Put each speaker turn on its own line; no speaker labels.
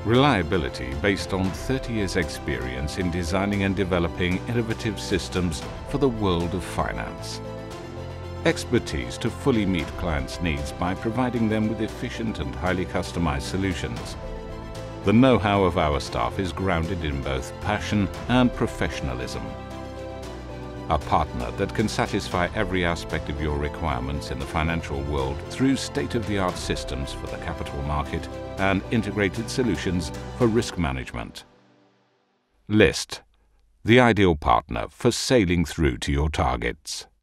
Reliability based on 30 years' experience in designing and developing innovative systems for the world of finance. Expertise to fully meet clients' needs by providing them with efficient and highly customized solutions. The know-how of our staff is grounded in both passion and professionalism. A partner that can satisfy every aspect of your requirements in the financial world through state-of-the-art systems for the capital market and integrated solutions for risk management. List, the ideal partner for sailing through to your targets.